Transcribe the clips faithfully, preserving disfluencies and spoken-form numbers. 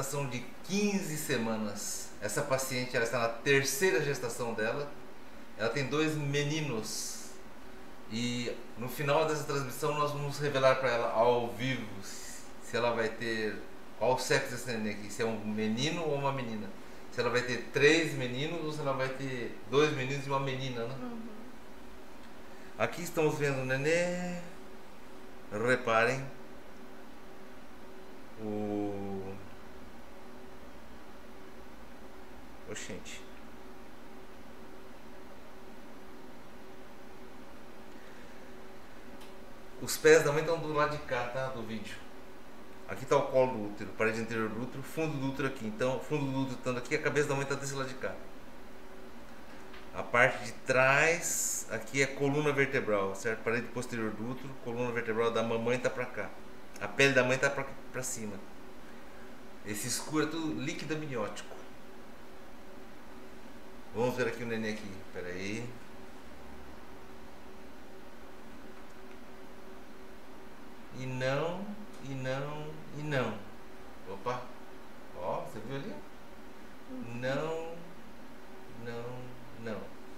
gestação de quinze semanas. Essa paciente ela está na terceira gestação dela. Ela tem dois meninos. E no final dessa transmissão nós vamos revelar para ela ao vivo se ela vai ter qual o sexo desse neném aqui, se é um menino ou uma menina. Se ela vai ter três meninos ou se ela vai ter dois meninos e uma menina, né? Uhum. Aqui estamos vendo o nenê. Reparem o... Oxente. Os pés da mãe estão do lado de cá, tá? Do vídeo. Aqui está o colo do útero, parede anterior do útero, fundo do útero aqui. Então, fundo do útero estando aqui, a cabeça da mãe está desse lado de cá. A parte de trás, aqui é coluna vertebral, certo? Parede posterior do útero, coluna vertebral da mamãe está para cá. A pele da mãe está para cima. Esse escuro é tudo líquido amniótico. Vamos ver aqui o neném aqui. Espera aí. E não, e não, e não. Opa. Ó, você viu ali? Não, não, não.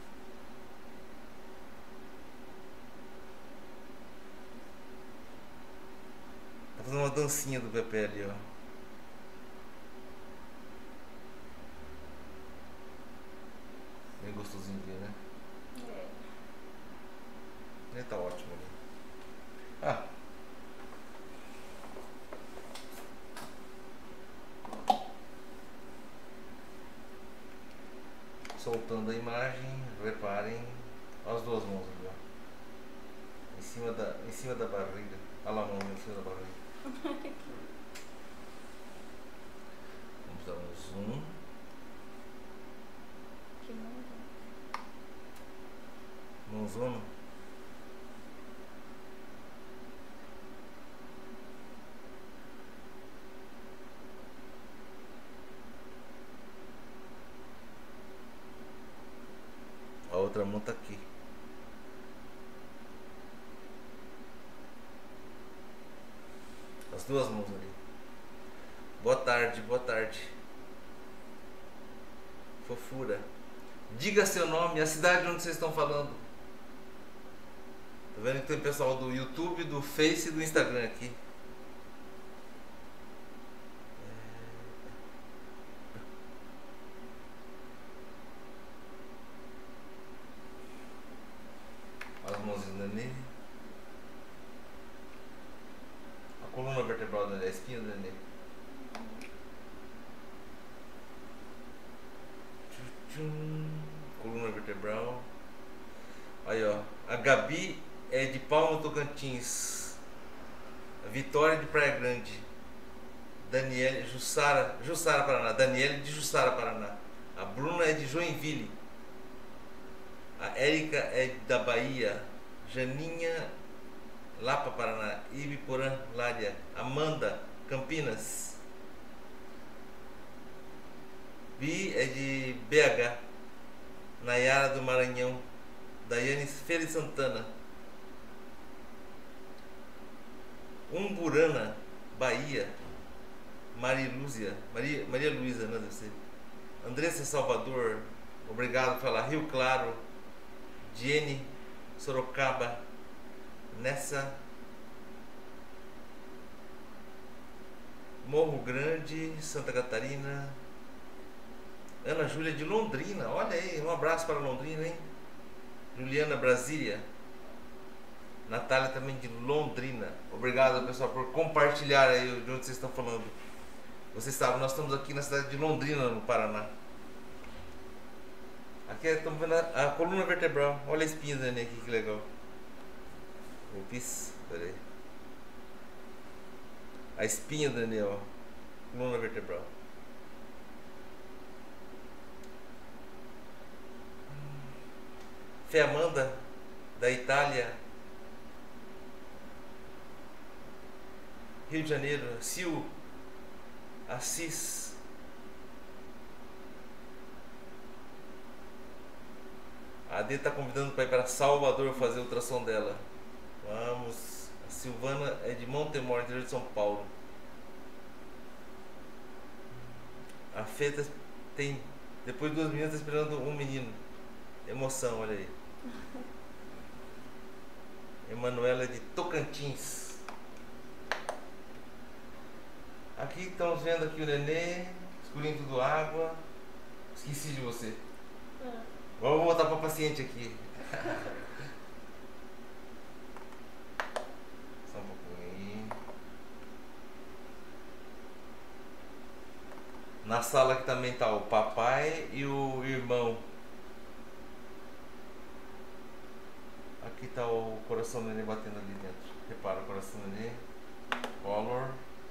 Tá fazendo uma dancinha do Pepe ali, ó. Bem gostosinho de ver, né? É. Ele tá ótimo ali. Ah. Soltando a imagem, reparem as duas mãos ali, ó. Em cima da, em cima da barriga. Olha lá a mão em cima da barriga. Vamos dar um zoom. Que maravilha. Mãozona. A outra mão tá aqui. As duas mãos ali. Boa tarde, boa tarde. Fofura. Diga seu nome e a cidade onde vocês estão falando. Tá vendo que tem pessoal do YouTube, do Face e do Instagram aqui. As mãozinhas do nenê. A coluna vertebral do nenê, a espinha do nenê. Tchum, coluna vertebral. Aí, ó. A Gabi é de Palma Tocantins. A Vitória de Praia Grande. Daniele, Jussara, Jussara, Paraná. Daniele de Jussara, Paraná. A Bruna é de Joinville. A Érica é da Bahia. Janinha, Lapa, Paraná. Ibiporã, Lária. Amanda, Campinas. Bi é de B H. Nayara do Maranhão. Daiane Feira de Santana. Umburana, Bahia. Marilúzia, Maria, Maria Luísa, não deve ser. Andressa Salvador, obrigado por falar. Rio Claro. Jenny, Sorocaba. Nessa. Morro Grande, Santa Catarina. Ana Júlia de Londrina, olha aí, um abraço para Londrina, hein? Juliana, Brasília. Natália também de Londrina. Obrigado, pessoal, por compartilhar aí de onde vocês estão falando. Vocês sabem, nós estamos aqui na cidade de Londrina, no Paraná. Aqui estamos vendo a, a coluna vertebral. Olha a espinha do neném aqui, que legal. Ops, peraí. A espinha do neném, ó. Coluna vertebral. Fé Amanda, da Itália. Rio de Janeiro. Sil Assis. A Adê está convidando para ir para Salvador fazer o ultrassom dela. Vamos. A Silvana é de Montemor, interior de São Paulo. Fê tá, tem, depois de duas meninas, tá esperando um menino. Emoção, olha aí. Emanuela de Tocantins. Aqui estamos vendo aqui o nenê, escurinho tudo água. Esqueci de você. Ah. Agora eu vou voltar para paciente aqui. Só um pouquinho aí. Na sala aqui também tá o papai e o irmão. Aqui tá o coração do nenê batendo ali dentro. Repara o coração do nenê. Color.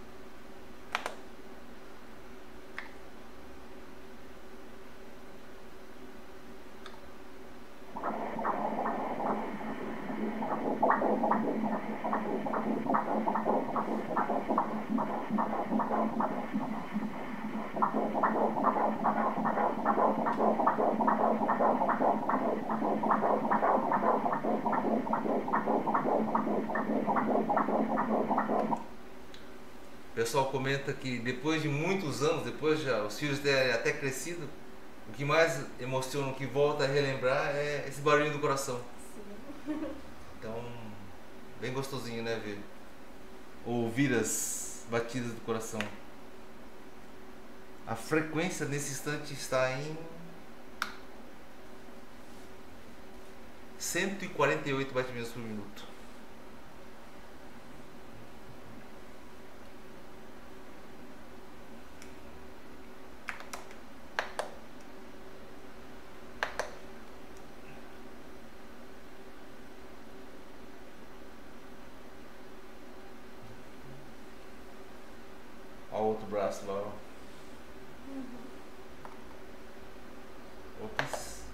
O pessoal comenta que depois de muitos anos, depois já os filhos terem até crescido, o que mais emociona, o que volta a relembrar é esse barulho do coração. Sim. Então, bem gostosinho, né, ver? Ouvir as batidas do coração. A frequência nesse instante está em cento e quarenta e oito batimentos por minuto. Olha o outro braço lá, ó. Uhum. Ops.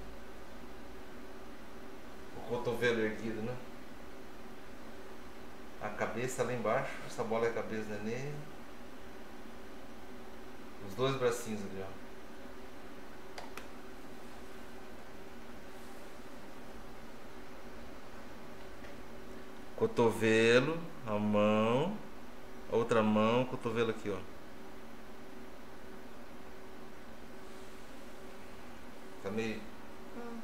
O cotovelo erguido, né? A cabeça lá embaixo. Essa bola é a cabeça do nenê. Os dois bracinhos ali, ó. Cotovelo, a mão, a outra mão, cotovelo aqui, ó. Tá meio... Hum.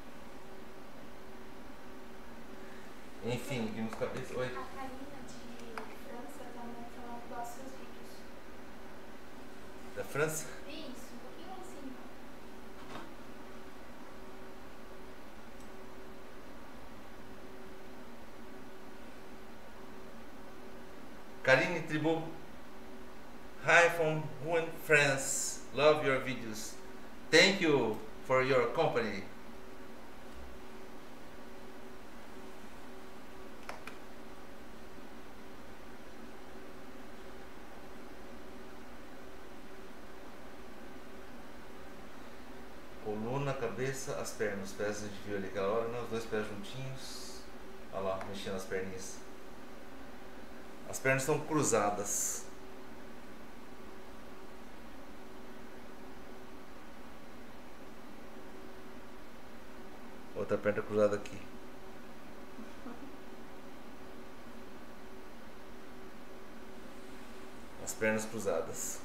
Enfim, vimos cabeça. Oi. A Karina de França também falando dos seus vídeos. Da França? Isso, um pouquinho lá em cima. Karine Tribou. Hi from Rouen, France. Love your videos. Thank you for your company. Coluna, cabeça, as pernas. Os pés a gente viu ali aquela hora, né? Os dois pés juntinhos. Olha lá, mexendo as perninhas. As pernas estão cruzadas. Outra perna cruzada aqui. As pernas cruzadas.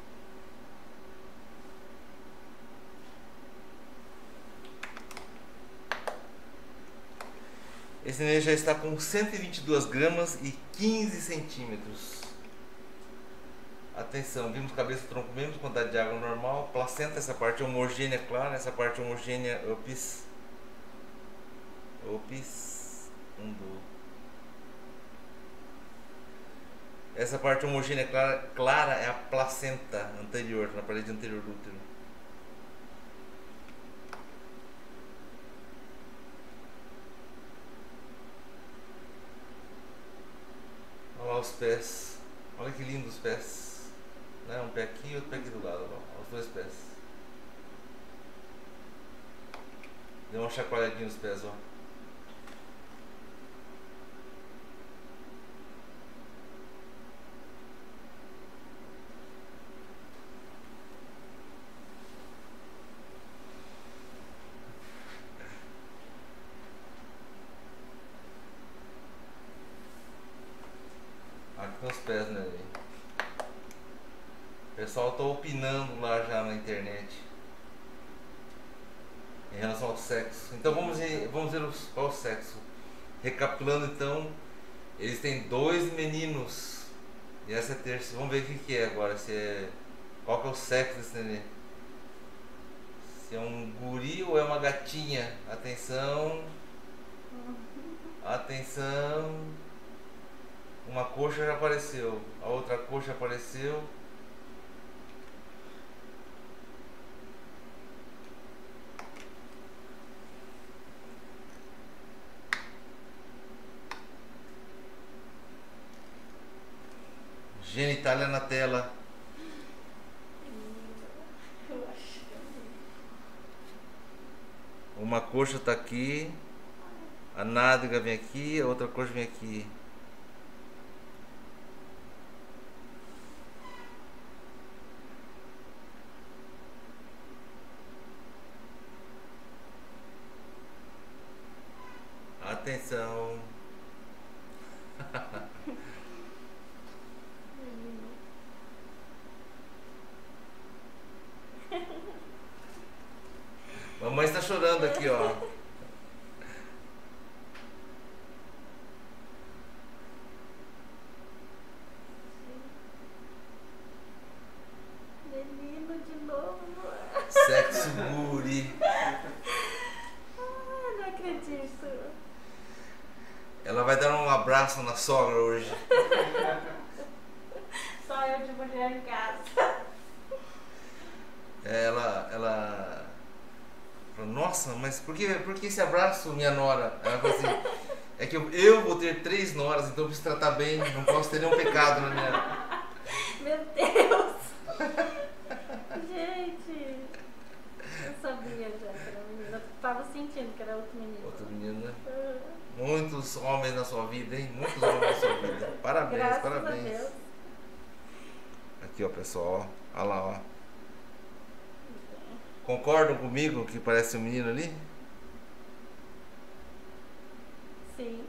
Esse neném já está com cento e vinte e duas gramas e quinze centímetros. Atenção, vimos cabeça, tronco mesmo, quantidade de água normal. Placenta, essa parte homogênea, clara. Essa parte homogênea, ops. Ops. Um, dois. Essa parte homogênea clara, clara é a placenta anterior, na parede anterior do útero. Olha lá os pés. Olha que lindo os pés. Né? Um pé aqui e outro pé aqui do lado. Olha os dois pés. Deu uma chacoalhadinha nos pés, ó. Aqui nos pés, né? O pessoal pessoal tá opinando lá já na internet em relação ao sexo. Então vamos ver, vamos ver os, qual o sexo. Recapitulando então, eles têm dois meninos e essa é a terça. Vamos ver o que, que é agora, se é, qual que é o sexo desse nenê. Se é um guri ou é uma gatinha. Atenção. Atenção. Uma coxa já apareceu, a outra coxa apareceu. Genitália na tela. Eu acho que Uma coxa tá aqui, a nádega vem aqui, a outra coxa vem aqui. Atenção. Mamãe está chorando aqui, ó. menino de novo. Sexo guri. Ah, não acredito. Ela vai dar um abraço na sogra hoje. Só eu de mulher em casa. Ela, ela falou, nossa, mas por que, por que esse abraço, minha nora? Ela falou assim, é que eu, eu vou ter três noras, então eu preciso tratar bem, não posso ter nenhum pecado na minha... Meu Deus. Gente, eu sabia já que era menina. Eu tava sentindo que era outro menino. Outro menino, né? Ah, Muitos homens na sua vida, hein? Muitos homens na sua vida. Parabéns, graças a parabéns. Deus. Aqui, ó, pessoal, ó. Olha lá, ó. Concordam comigo que parece um menino ali? Sim.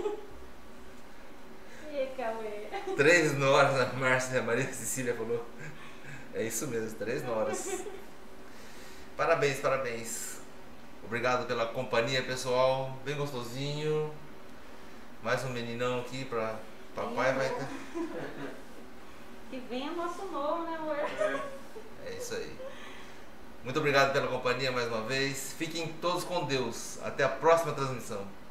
E Cauê? Três noras, a Márcia, a Maria Cecília falou. É isso mesmo, três noras. Parabéns, parabéns. Obrigado pela companhia, pessoal. Bem gostosinho. Mais um meninão aqui pra papai vai ter. Que venha nosso novo, né, amor? É isso aí. Muito obrigado pela companhia mais uma vez. Fiquem todos com Deus. Até a próxima transmissão.